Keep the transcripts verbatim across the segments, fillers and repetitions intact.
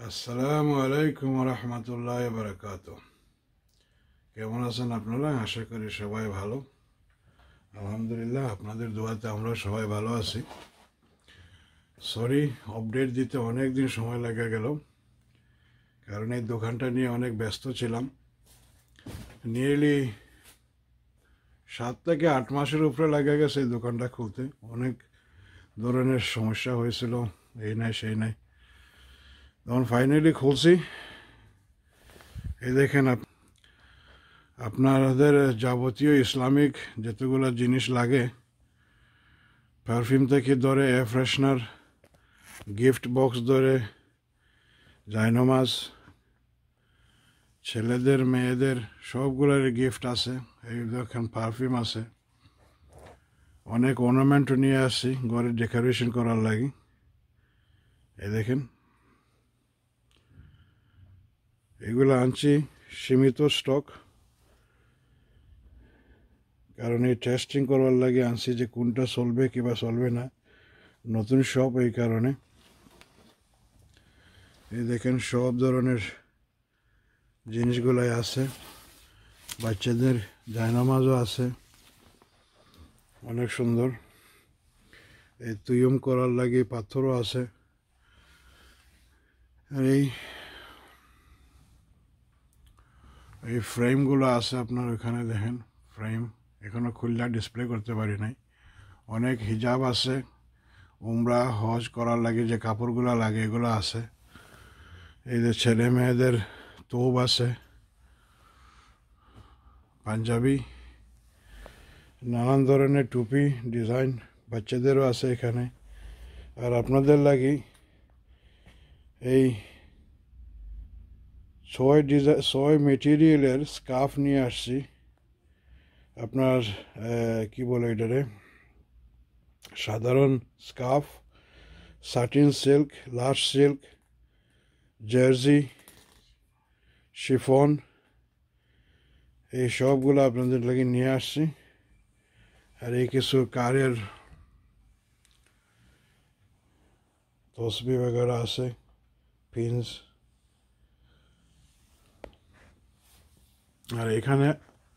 আসসালামু আলাইকুম রহমতুল্লাহ বারাকাত। কেমন আছেন আপনারা? আশা করি সবাই ভালো। আলহামদুলিল্লাহ, আপনাদের দোয়াতে আমরা সবাই ভালো আছি। সরি, আপডেট দিতে অনেক দিন সময় লেগে গেল, কারণ এই দোকানটা নিয়ে অনেক ব্যস্ত ছিলাম। নিয়ারলি সাত থেকে আট মাসের উপরে লেগে গেছে এই দোকানটা খুলতে। অনেক ধরনের সমস্যা হয়েছিল, এই নাই সেই নাই, তখন ফাইনালি খুলছি। এই দেখেন, আপনাদের যাবতীয় ইসলামিক যতগুলো জিনিস লাগে, পারফিউম থেকে ধরে এয়ার ফ্রেশনার, গিফট বক্স ধরে জায়নামাজ, ছেলেদের মেয়েদের সবগুলোর গিফট আছে। এই দেখেন পারফিউম আছে, অনেক অর্নামেন্টও নিয়ে আসছি ঘরে ডেকোরেশন করার লাগে। এই দেখেন, এগুলো আনছি সীমিত স্টক, কারণ এই টেস্টিং করবার লাগে আনছি যে কোনটা চলবে কিবা চলবে না, নতুন শপ এই কারণে। এই দেখেন সব ধরনের জিনিসগুলাই আছে, বাচ্চাদের জায়নামাজও আছে, অনেক সুন্দর। এই তুয়ুম করার লাগে পাথরও আছে। আর এই এই ফ্রেমগুলো আছে আপনার ওইখানে দেখেন, ফ্রেম এখনো খুললা ডিসপ্লে করতে পারি নাই। অনেক হিজাব আছে, উমরা হজ করার লাগে যে কাপড়গুলো লাগে এগুলো আছে। এই যে ছেলে মেয়েদের তোব আছে, পাঞ্জাবি, নানান ধরনের টুপি ডিজাইন বাচ্চাদেরও আছে এখানে। আর আপনাদের লাগি এই ছয় ডিজাইন ছয় মেটেরিয়ালের স্কার্ফ নিয়ে আসছি। আপনার কি বলে এটারে, সাধারণ scarf, satin silk, large silk, jersey, chiffon, এই সবগুলো আপনাদের লাগে নিয়ে আসছি। আর এই কিছু কারের তসবি বগেরা আছে, পিনস। আর এখানে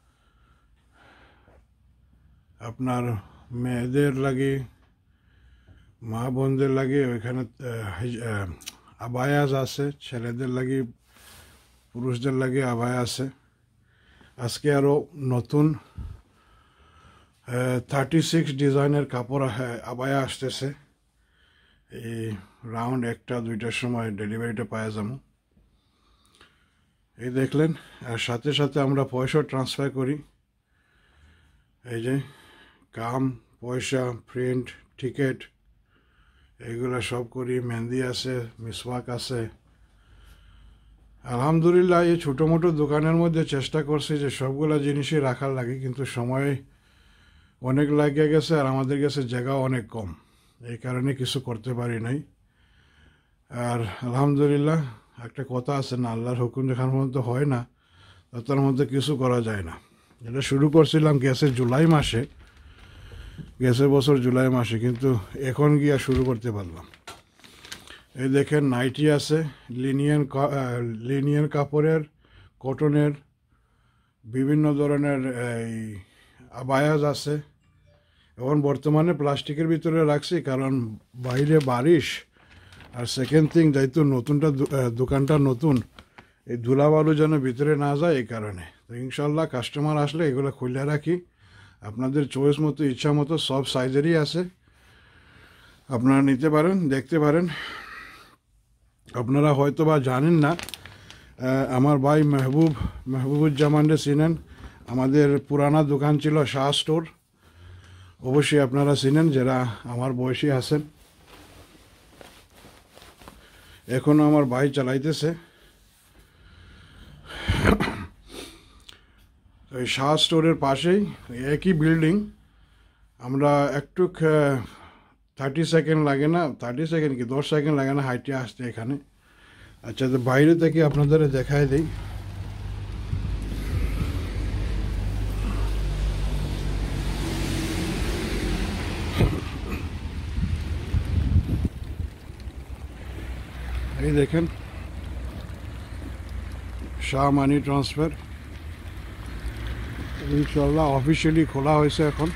আপনার মেয়েদের লাগে, মা বোনদের লাগে ওইখানে আবায়াজ আছে, ছেলেদের লাগে পুরুষদের লাগে আবায়া আছে। আজকে আরও নতুন থার্টি সিক্স ডিজাইনের কাপড় আবায়া আসতেছে। এই রাউন্ড একটা দুইটার সময় ডেলিভারিটা পাওয়া যাবো। এই দেখলেন, আর সাথে সাথে আমরা পয়সা ট্রান্সফার করি। এই যে কাম, পয়সা, প্রিন্ট, টিকিট এইগুলো সব করি। মেহেন্দি আছে, মিসওয়াক আছে। আলহামদুলিল্লাহ, এই ছোটো মোটো দোকানের মধ্যে চেষ্টা করছি যে সবগুলা জিনিসই রাখার লাগে, কিন্তু সময় অনেক লাগে গেছে আর আমাদের কাছে জায়গাও অনেক কম, এই কারণে কিছু করতে পারি নাই। আর আলহামদুলিল্লাহ, একটা কথা আছে না, আল্লাহর হুকুম যেখান পর্যন্ত হয় না তার মধ্যে কিছু করা যায় না। এটা শুরু করছিলাম গেছে জুলাই মাসে, গেছে বছর জুলাই মাসে, কিন্তু এখন গিয়া শুরু করতে পারলাম। এই দেখেন নাইটি আছে, লিনিয়ান লিনিয়ান কাপড়ের, কটনের, বিভিন্ন ধরনের এই আবায়াজ আছে। এখন বর্তমানে প্লাস্টিকের ভিতরে রাখছি, কারণ বাইরে বারিশ। আর সেকেন্ড থিং, যেহেতু নতুনটা দোকানটা নতুন, এই ধুলাবালু যেন ভিতরে না যায় এই কারণে। তো ইনশাল্লাহ কাস্টমার আসলে এগুলো খুলে রাখি, আপনাদের চয়েস মতো, ইচ্ছা মতো সব সাইজেরই আছে, আপনারা নিতে পারেন, দেখতে পারেন। আপনারা হয়তো বা জানেন না, আমার ভাই মেহবুব মেহবুবুজ্জামানরে চিনেন, আমাদের পুরানা দোকান ছিল শাহ স্টোর, অবশ্যই আপনারা চিনেন যারা আমার বয়সী আছেন। এখনও আমার ভাই চালাইতেছে। ওই শাহ স্টোরের পাশেই একই বিল্ডিং। আমরা একটু থার্টি সেকেন্ড লাগে না, থার্টি সেকেন্ড কি দশ সেকেন্ড লাগে না হাইটে আসতে এখানে। আচ্ছা, তো বাইরে থেকে আপনাদের দেখায় দিই। এই দেখেন শাহ মানি ট্রান্সফার ইনশাল্লাহ অফিসিয়ালি খোলা হয়েছে এখন।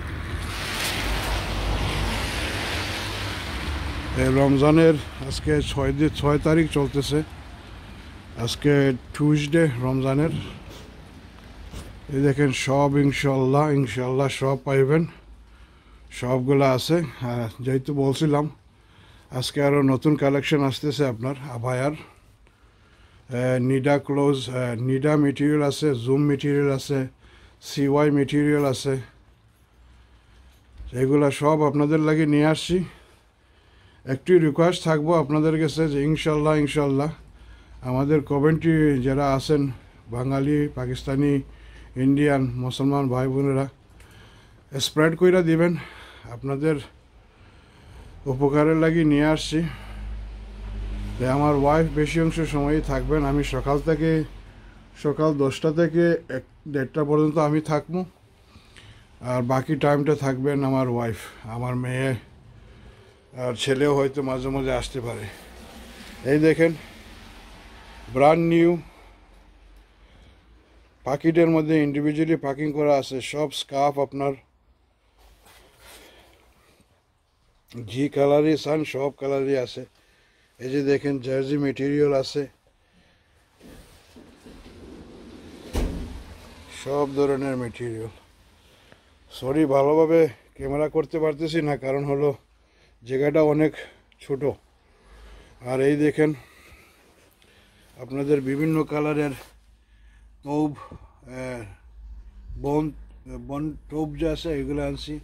এই রমজানের আজকে ছয় দিন ছয় তারিখ চলতেছে, আজকে টিউসডে রমজানের। এই দেখেন সব ইনশাল্লাহ ইনশাল্লাহ সব পাইবেন, সবগুলো আছে। হ্যাঁ, যেহেতু বলছিলাম আজকে আরও নতুন কালেকশন আসতেছে আপনার আবায়ার। নিডা ক্লোজ, নিডা মেটেরিয়াল আছে, জুম মেটেরিয়াল আছে, সিওয়াই মেটেরিয়াল আছে, এগুলা সব আপনাদের লাগে নিয়ে আসছি। একটি রিকোয়েস্ট থাকবো আপনাদের কাছে যে ইনশাল্লাহ ইনশাল্লাহ আমাদের কমেন্ট্রি যারা আছেন বাঙালি, পাকিস্তানি, ইন্ডিয়ান, মুসলমান ভাই বোনেরা স্প্রেড কইরা দিবেন, আপনাদের উপকারের লাগি নিয়ে আসছি। তাই আমার ওয়াইফ বেশি অংশ সময়ই থাকবেন, আমি সকাল থেকে সকাল দশটা থেকে এক দেড়টা পর্যন্ত আমি থাকবো, আর বাকি টাইমটা থাকবেন আমার ওয়াইফ, আমার মেয়ে আর ছেলেও হয়তো মাঝে মাঝে আসতে পারে। এই দেখেন ব্র্যান্ড নিউ প্যাকেটের মধ্যে ইন্ডিভিজুয়ালি প্যাকিং করা আছে সব স্কার্ফ, আপনার জি কালারই চান সব কালারই আছে। এই যে দেখেন জার্সি মেটেরিয়াল আছে, সব ধরনের মেটেরিয়াল। সরি ভালোভাবে ক্যামেরা করতে পারতেছি না, কারণ হলো জায়গাটা অনেক ছোট। আর এই দেখেন আপনাদের বিভিন্ন কালারের টোব, বন বন টোব যে আছে এগুলো আনছি।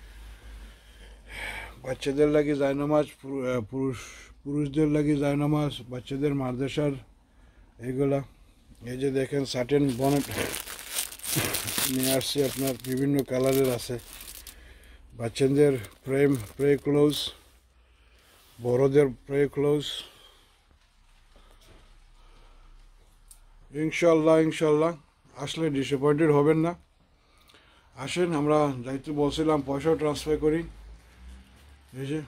বাচ্চাদের লাগি জায়নামাজ, পুরুষ পুরুষদের লাগি জায়নামাজ, বাচ্চাদের মাদ্রাসার এগুলা। এই যে দেখেন সার্টেন বনেট নিয়ে আসছি, আপনার বিভিন্ন কালারের আছে। বাচ্চাদের প্রেম প্রে ক্লোজ, বড়দের প্রে ক্লোজ। ইনশাল্লাহ ইনশাল্লাহ আসলে ডিসঅ্যাপয়েন্টেড হবেন না। আসেন, আমরা যাইতে বলছিলাম পয়সাও ট্রান্সফার করি। এই যে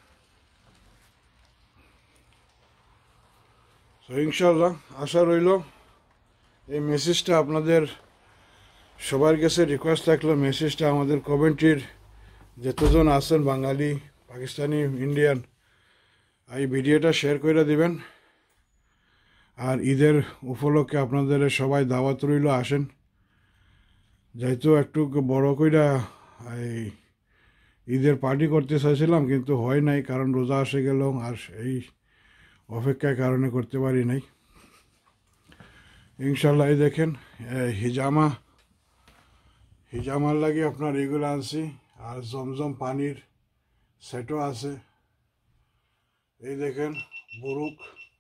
তো ইনশাল্লাহ আশা রইল এই মেসেজটা আপনাদের সবার কাছে রিকোয়েস্ট থাকলো, মেসেজটা আমাদের কমেন্ট্রির যতজন আছেন বাঙালি, পাকিস্তানি, ইন্ডিয়ান, এই ভিডিওটা শেয়ার করে দিবেন। আর ঈদের উপলক্ষে আপনাদের সবাই দাওয়াত রইল, আসেন। যেহেতু একটু বড় কইরা এই ঈদের পার্টি করতে চাইছিলাম কিন্তু হয় নাই, কারণ রোজা আসে গেল, আর এই অপেক্ষার কারণে করতে পারি নাই। ইনশাল্লাহ এই দেখেন হিজামা, হিজামার লাগে আপনার এগুলো আনছি, আর জমজম পানির সেটও আছে। এই দেখেন বুরুক,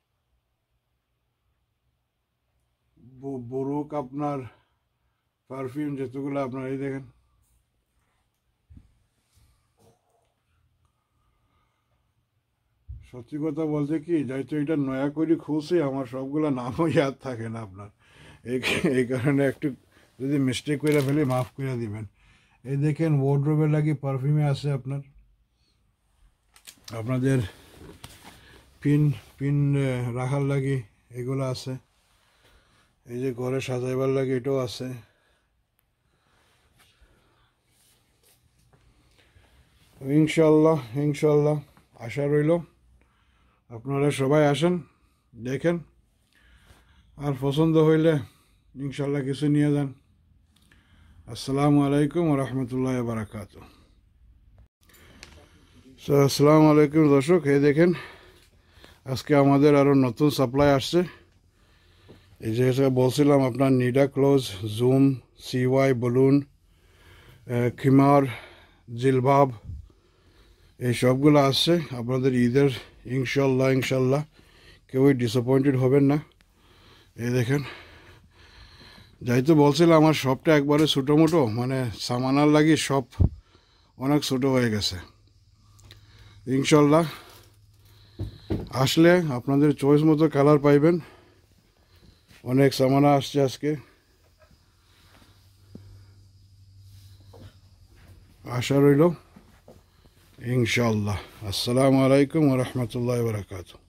বুরুক আপনার পারফিউম যেতগুলো আপনার, এই দেখেন সত্যি কথা বলতে কি যেহেতু এটা নয়া করে খুলছি, আমার সবগুলো নামও ইয়াদ থাকে না আপনার, এই এই কারণে একটু যদি মিস্টেক করে ফেলি মাফ করে দিবেন। এই দেখেন ওয়ার্ডরোবের লাগি পারফিউমে আছে আপনার, আপনাদের পিন পিন রাখার লাগি এগুলো আছে। এই যে ঘরে সাজাইবার লাগে এটাও আছে। ইনশাল্লাহ ইনশাল্লাহ আশা রইল আপনারা সবাই আসেন, দেখেন, আর পছন্দ হইলে ইনশাল্লাহ কিছু নিয়ে যান। আসসালামু আলাইকুম রহমতুল্লাহ বারাকাত। আসসালামু আলাইকুম দর্শক, এই দেখেন আজকে আমাদের আরও নতুন সাপ্লাই আসছে। এই যে বলছিলাম আপনার নিডা ক্লোজ, জুম, সিওয়াই, বলুন, খিমার, জিলবাব, এই সবগুলো আসছে আপনাদের ঈদের। ইনশাল্লাহ ইনশাল্লাহ কেউই ডিসঅ্যাপয়েন্টেড হবেন না। এই দেখেন যেহেতু বলছিলাম আমার শপটা একবারে ছোটো মোটো, মানে সামানার লাগি সব অনেক ছোটো হয়ে গেছে। ইনশাল্লাহ আসলে আপনাদের চয়েস মতো কালার পাইবেন। অনেক সামানা আসছে আজকে, আশা রইল ইনশাল্লাহ। আসসালামু আলাইকুম ওয়া রাহমাতুল্লাহি ওয়া বারাকাতুহু।